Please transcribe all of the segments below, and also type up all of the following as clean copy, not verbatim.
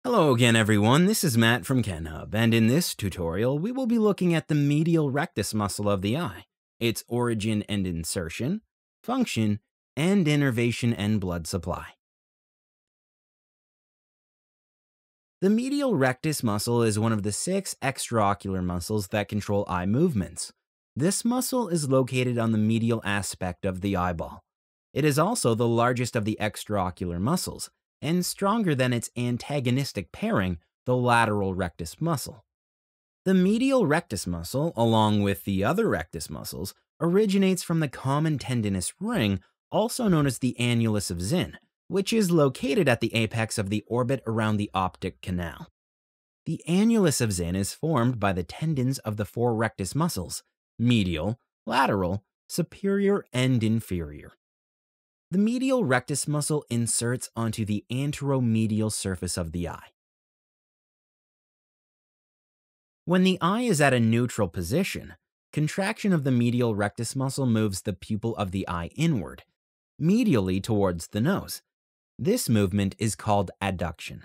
Hello again everyone, this is Matt from Kenhub, and in this tutorial we will be looking at the medial rectus muscle of the eye, its origin and insertion, function, and innervation and blood supply. The medial rectus muscle is one of the 6 extraocular muscles that control eye movements. This muscle is located on the medial aspect of the eyeball. It is also the largest of the extraocular muscles, and stronger than its antagonistic pairing, the lateral rectus muscle. The medial rectus muscle, along with the other rectus muscles, originates from the common tendinous ring, also known as the annulus of Zinn, which is located at the apex of the orbit around the optic canal. The annulus of Zinn is formed by the tendons of the 4 rectus muscles: medial, lateral, superior, and inferior. The medial rectus muscle inserts onto the anteromedial surface of the eye. When the eye is at a neutral position, contraction of the medial rectus muscle moves the pupil of the eye inward, medially towards the nose. This movement is called adduction.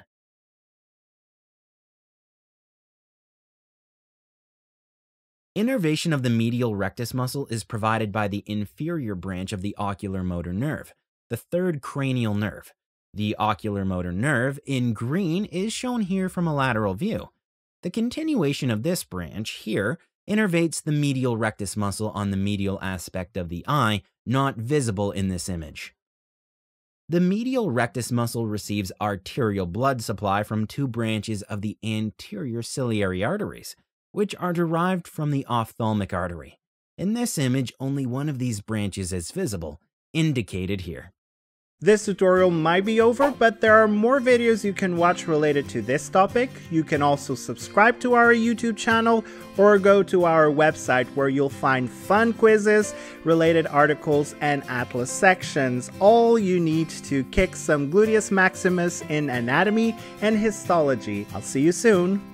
Innervation of the medial rectus muscle is provided by the inferior branch of the ocular motor nerve, the 3rd cranial nerve. The ocular motor nerve, in green, is shown here from a lateral view. The continuation of this branch, here, innervates the medial rectus muscle on the medial aspect of the eye, not visible in this image. The medial rectus muscle receives arterial blood supply from 2 branches of the anterior ciliary arteries, which are derived from the ophthalmic artery. In this image, only one of these branches is visible, indicated here. This tutorial might be over, but there are more videos you can watch related to this topic. You can also subscribe to our YouTube channel or go to our website where you'll find fun quizzes, related articles, and atlas sections. All you need to kick some gluteus maximus in anatomy and histology. I'll see you soon.